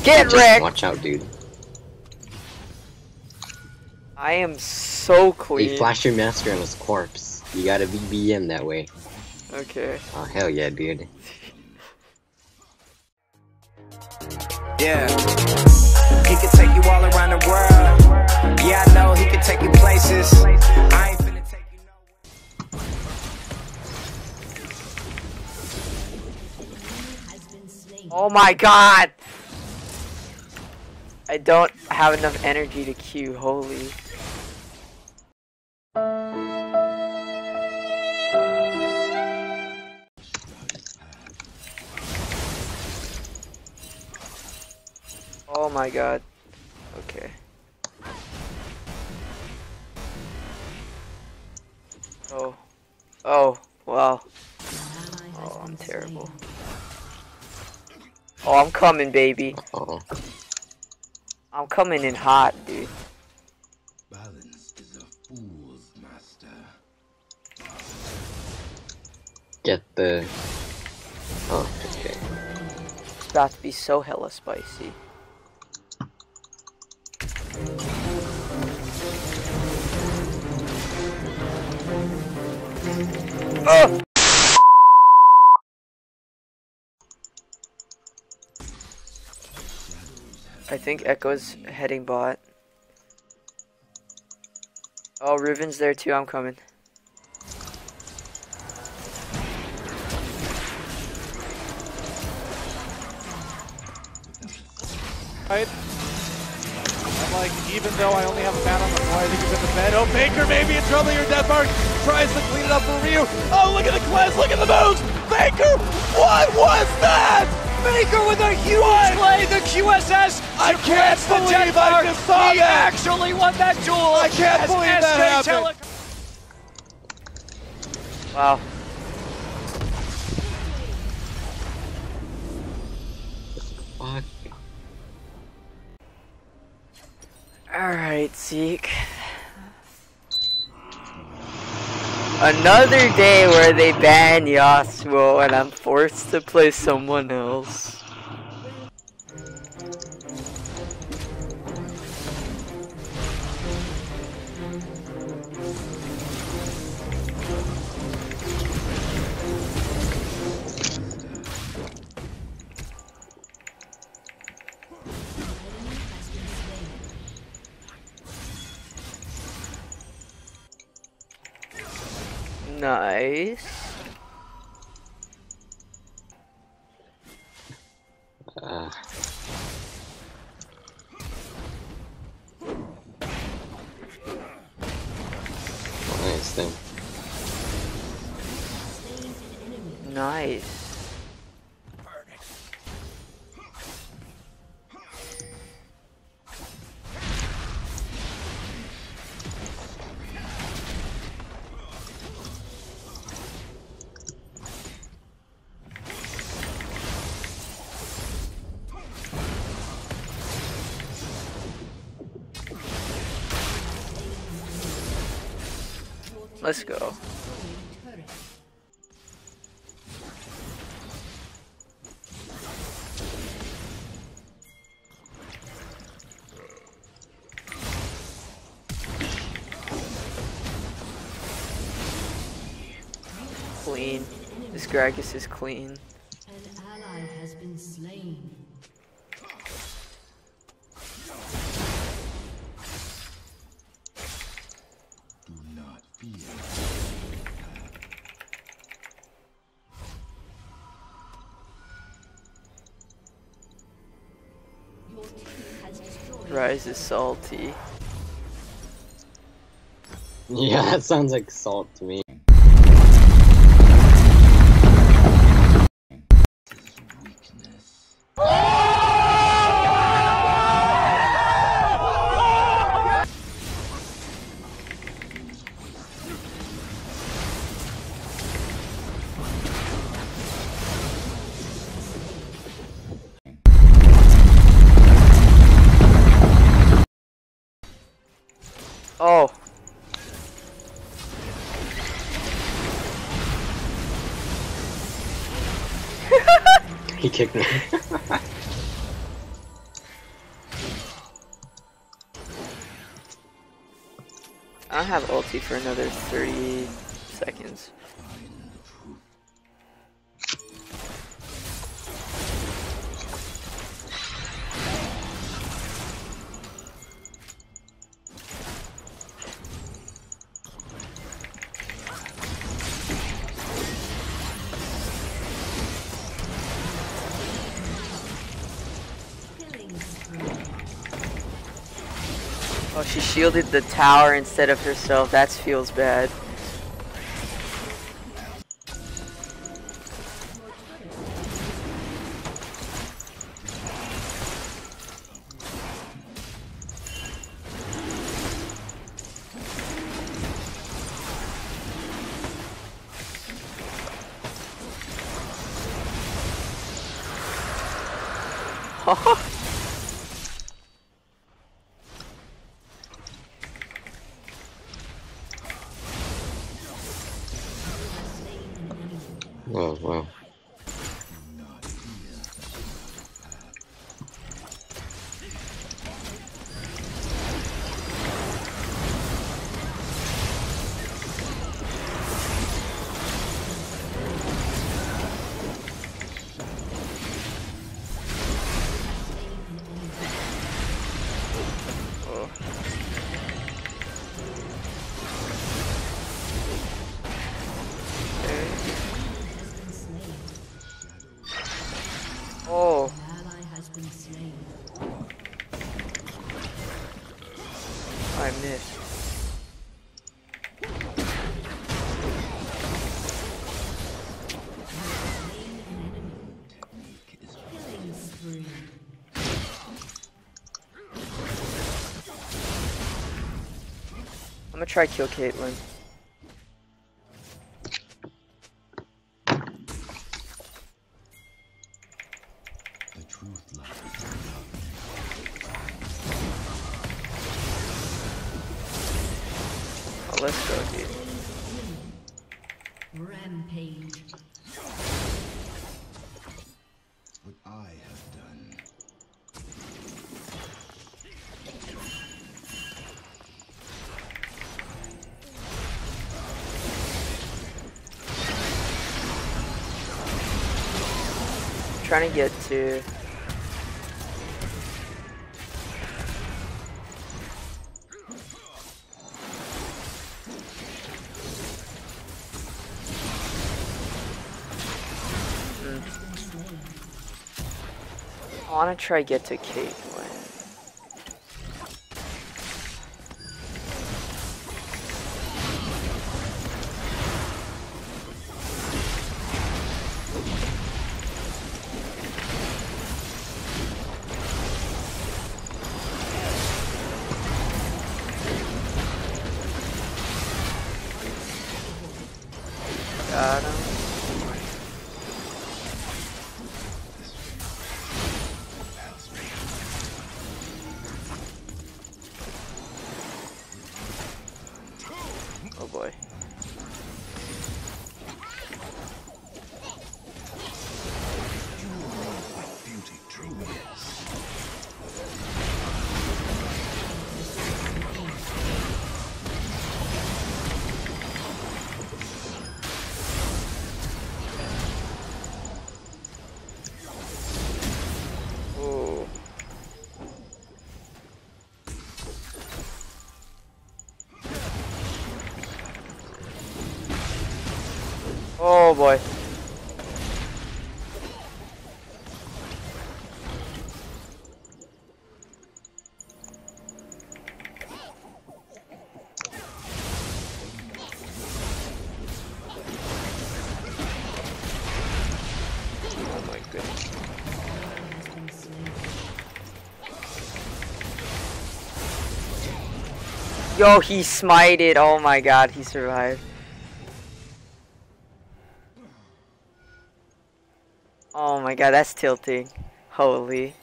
Get wrecked! Watch out, dude. I am so clean. Hey, flash your master on his corpse. You gotta BBM that way. Okay. Oh, hell yeah, dude. Yeah. He can take you all around the world. Yeah, I know he can take you places. I ain't finna take you nowhere. Oh my god! I don't have enough energy to Q, holy. Oh my god. Okay. Oh. Oh, wow. Oh, I'm terrible. Oh, I'm coming, baby. Uh-oh. I'm coming in hot, dude. Balance is a fool's master. Get the... Oh, okay. It's about to be so hella spicy. Oh! I think Echo's heading bot. Oh, Riven's there too, I'm coming. Right. I'm like, even though I only have a man on the floor, I think he's in the bed. Oh, Baker may be in trouble here. Deathmark tries to clean it up for Ryu. Oh, look at the cleanse, look at the moves! Baker, what was that? Baker with a huge play, the QSS. I can't believe I just saw he that. actually won that duel. I can't believe that happened. Wow. Fuck. Alright, Zeke. Another day where they ban Yasuo and I'm forced to play someone else. Nice. Nice thing. Nice. Let's go. Clean. This Gragas is clean. An ally has been slain. Do not fear. Your team has destroyed. Rise is salty. Yeah, that sounds like salt to me. Weakness. Oh. He kicked me. I don't have ulti for another 30 seconds. Oh, she shielded the tower instead of herself. That feels bad. Oh, wow. Oh. I missed. I'm gonna try kill Caitlyn. The truth lies. Oh, let's go, dude. Rampage. What I have done. Trying to get to. I want to try get to Caitlyn. Got him. Oh boy. Beauty truly is. Oh. Oh boy. Oh my goodness. Yo, he smited. Oh my god, he survived. Oh my god, that's tilting. Holy.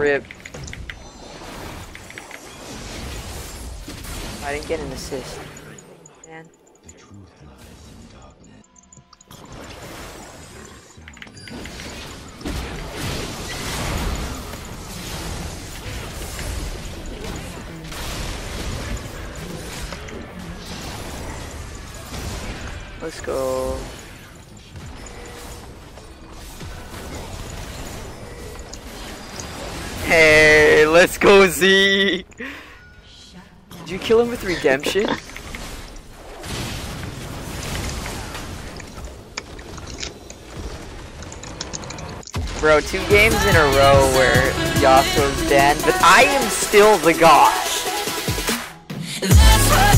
Rip. I didn't get an assist. Man. The truth lies in darkness. Let's go. Hey, let's go, Z. Did you kill him with redemption? Bro, 2 games in a row where Yasuo's banned, but I am still the god. That's